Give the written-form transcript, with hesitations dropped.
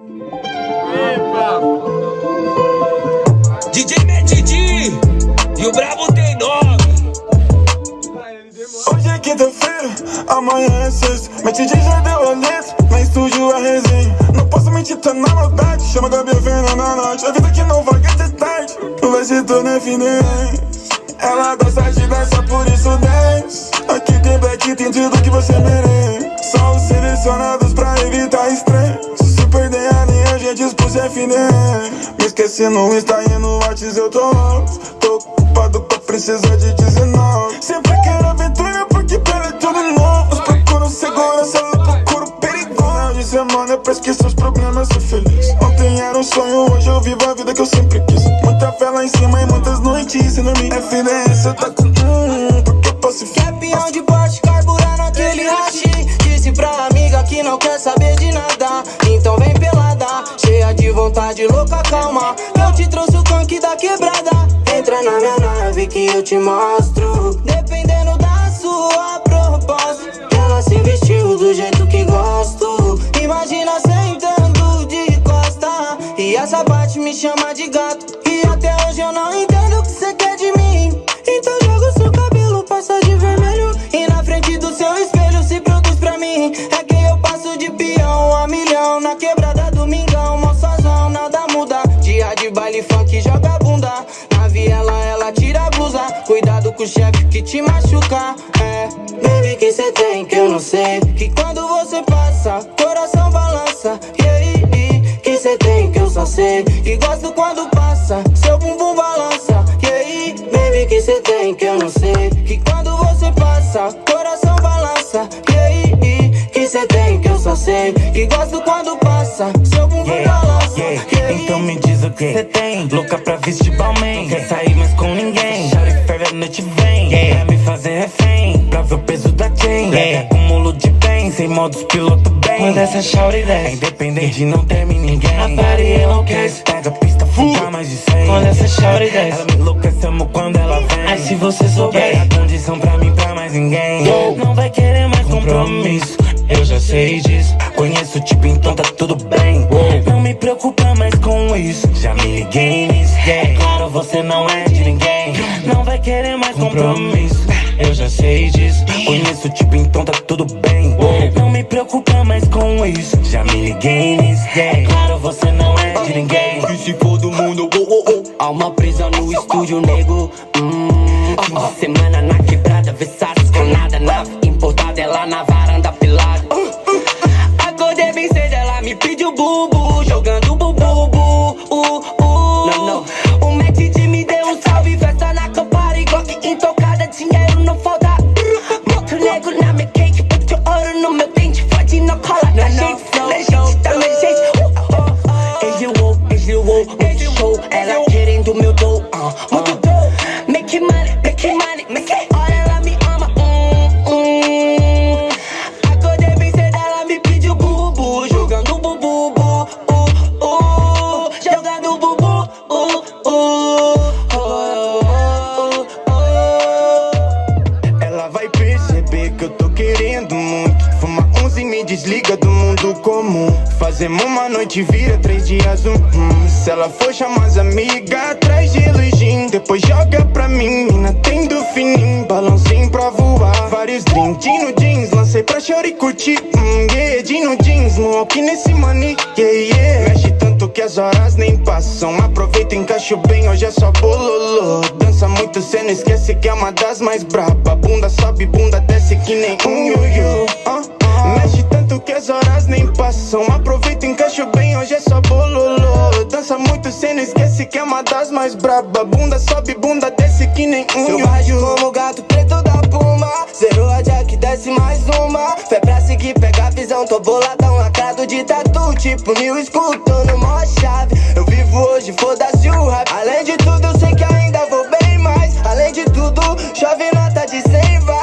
DJ Metidi e o Brabo tem nome. Hoje é quinta-feira, amanhã é sexta. Metidi já deu a letra, na estúdio a resenha. Não posso mentir, tá na maldade. Chama a Gabi, vem na noite. A vida que não vai de tarde, não vai se tornar finesse. Ela gosta de dançar, por isso dance. Aqui tem black, tem tudo que você merece. Só os selecionados pra evitar estresse. Se perder a linha, a gente expulsa FNE. Me esqueci no Insta e no WhatsApp eu tô off. Tô ocupado com a princesa de 19. Sempre quero aventura porque pela é tudo novo. Os procuro segurança, eu procuro perigo. Final de semana é pra esquecer os problemas, ser feliz. Ontem era um sonho, hoje eu vivo a vida que eu sempre quis. Muita fé lá em cima e muitas noites sem dormir. FNS, eu tá com porque eu posso ficar. Campeão de bote, carburar naquele rachi. Disse pra amiga que não quer saber de nada, então vem pelada, cheia de vontade, louca, calma. Eu te trouxe o tanque da quebrada. Entra na minha nave que eu te mostro. Dependendo da sua proposta, ela se vestiu do jeito que gosto. Imagina sentando de costa, e essa bate me chama de gato. E até hoje eu não entendo o que você quer de mim. Então joga o seu cabelo, passa de vermelho, e na frente do seu espelho se produz pra mim. É que eu passo de peão a milhão na quebrada domingão, moçazão, nada muda. Dia de baile funk joga a bunda, na viela ela tira a blusa. Cuidado com o chefe que te machuca. É, baby, que cê tem que eu não sei, que quando você passa, coração balança. E aí, que cê tem que eu só sei, e gosto quando passa, seu bumbum balança. E aí, baby, que cê tem que eu não sei, que quando você passa, coração balança. E aí, que cê tem que eu só sei, e gosto quando passa, seu bumbum balança. E aí, então me diz o que cê tem, louca pra vestir balmain, não quer sair mais com ninguém. Chora e ferve a noite vem, quer me fazer refém, pra ver o peso da chain. Leve acúmulo de bem, sem modos piloto bem. Quando essa shawty desce, é independente, não teme ninguém. A party enlouquece, pega a pista, fuga mais de 100. Quando essa shawty desce, ela me enlouquece, amo quando ela vem. Ai, se você souber, a condição pra mim, pra mais ninguém. Não vai querer mais compromisso, eu já sei disso. Conheço o tipo, então tá tudo bem. Não me preocupa mais com isso, já me liguei nisso. É claro, você não é de ninguém. Não vai querer mais compromisso, eu já sei disso. Conheço o tipo, então tá tudo bem. Não me preocupa mais com isso, já me liguei nisso. É claro, você não é de ninguém. E se for do mundo, há uma presa no estúdio, nego. Fim de semana na quebrada, Versace com nada, nave importada, ela na varanda pelada. Acordei bem cedo, ela me pediu bubu, jogando bubu. Não. O Metidi me deu um salve, festa na Campari, Glock intocada, dinheiro não falta. Boto negro na minha cake, boto ouro no meu dente, fode não cola na gente, tá na gente. Easy wow, muito show, ela querendo meu dough, muito dough. Make money, make it. Olha, ela me ama, Acordei bem cedo, ela me pediu bubu, jogando bubu, jogando bubu, Ela vai perceber que eu tô querendo muito. Fuma uns e me desliga do mundo comum. Fazemos uma noite, vira 3 dias Se ela for chamar as amigas, traz gelo e gin. Depois joga pra mim, mina tem do fininho. Balancinho pra voar, vários drinks. Dino jeans, lancei pra chorar e curtir. Dino jeans, moonwalk nesse money, Mexe tanto que as horas nem passam. Aproveita, encaixo bem, hoje é só bololô. Dança muito, cê não esquece que é uma das mais braba. Bunda sobe, bunda desce que nem ioiô. Mexe tanto que as horas nem passam. Aproveita, encaixo bem, hoje é só bololô. Dança muito, cê não esquece que é uma das mais braba. Bunda sobe, bunda desce que nem selvagem como o gato preto da Puma. Zero a Jack, desce mais uma. Fé pra seguir, pega a visão, tô boladão, lacrado de tatu, tipo Nil, escutando mó chave. Eu vivo hoje, foda-se o rap. Além de tudo, eu sei que ainda vou bem mais. Além de tudo, chove nota de 100 vai.